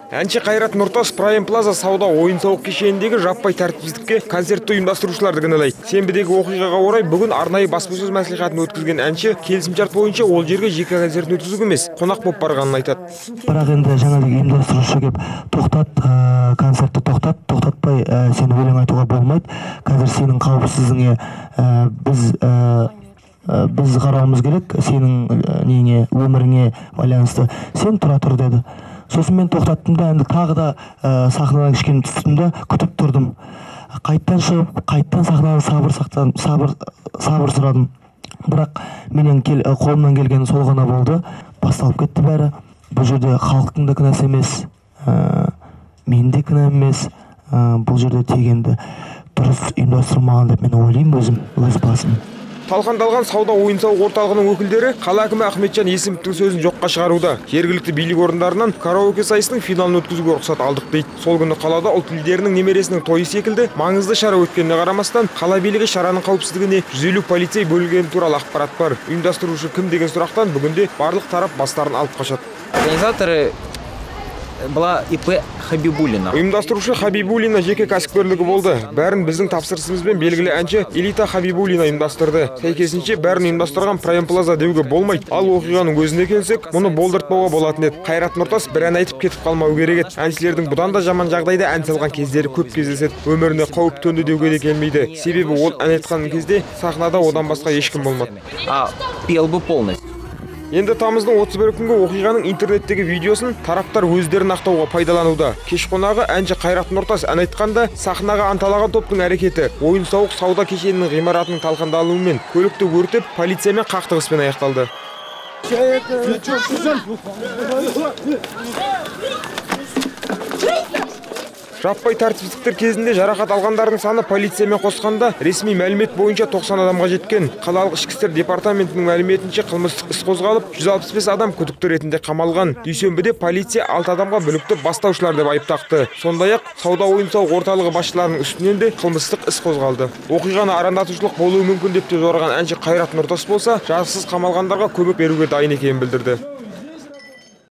Әнші Қайрат Нұртас Prime Plaza сауда ойын-сауық кешеніндегі жаппай тәртіпсіздікке концертті ұйымдастырушыларды кінәлайды. Сенбідегі оқиғаға орай бүгін арнайы баспасөз мәслихатын өткізген әнші келісімшарт бойынша ол жерге жеке концертін өткізу емес, қонақ болып барғанын айтады. Бірақ енді жаңағы ұйымдастырушы келіп концертті тоқтатпай сені өлең айтуға болмайды. Қазір сенің қауіпсіздігіңе біз қарауымыз керек, сенің өміріңе байланысты. Сен тұра тұр деді. Сосын мен тоқтаттым да, енді тағы да сахнадан кішкене түстім да, күтіп тұрдым. Қайттан шығып, қайттан сахнадан сабыр сұрадым. Бірақ менен қолымнан келгені сол ғана болды. Басталып кетті бәрі. Бұл жерде халықтың да кінәсі емес, мен де кінәм емес. Бұл жерде тегенді дұрыс ұйымдастырмаған деп мен ойлаймын өз басым. Талқандалған сауда ойын-сауық орталығының өкілдері қала әкімі Ахметжан Есімовтің сөзін жоққа шығаруда. Жергілікті билік орындарынан караоке сайысының финалын өткізуге рұқсат алдық дейді. Сол күні қалада ұлт лидерінің немересінің тойы секілді маңызды шара өткеніне қарамастан, қала билігі шараның қауіпсіздігіне 150 полицей бөлінгені туралы ақпарат бар. Ұйымдастырушы кім деген сұрақтан бүгінде барлық тарап бастарын алып қашады. Организаторы была ИП Хабибулина. Ұйымдастырушы Хабибулина жеке кәсіпкерлігі болды. Бәрін біздің тапсырысымызбен белгілі әнші Элита Хабибулина ұйымдастырды. Сәйкесінше бәрін ұйымдастырған Prime Plaza деуге болмайды. Ал оқиғаның өзіне келсек, мұны болдыртпауға болатын еді. Қайрат Нұртас бір ән айтып кетіп қалмау керек еді. Әншілердің бұдан да жаман жағдайда ән салған кездері көп кездеседі. Өміріне қауіп төнді деуге де келмейді. Себебі ол ән айтқан кезде сахнада одан басқа ешкім болмады. Пел бы полностью. Енді тамыздың 31 күнгі оқиғаның интернеттегі видеосын тараптар өздерін ақтауға пайдалануда. Кеш қонағы әнші Қайрат Нұртас ән айтқанда сахнаға анталаған топтың әрекеті ойын-сауық сауда кешенінің ғимаратының талқандалуымен көлікті өртеп полициямен қақтығыспен аяқталды. Жаппай тәртіпсіздіктер кезінде жарақат алғандардың саны полициямен қосқанда ресми мәлімет бойынша 90 адамға жеткен. Қалалық ішкі істер департаментінің мәліметінше қылмыстық іс қозғалып, 165 адам күдікті ретінде қамалған. Дүйсенбіде полиция 6 адамға бүлікті бастаушылар деп айып тақты. Сондай-ақ сауда ойын-сауық орталығы басшыларының үстінен де қылмыстық іс қозғалды. Оқиғаны арандатушылық болуы мүмкін деп те жорыған әнші Қайрат Нұртас болса, жазықсыз қамалғандарға көмек беруге дайын екенін білдірді.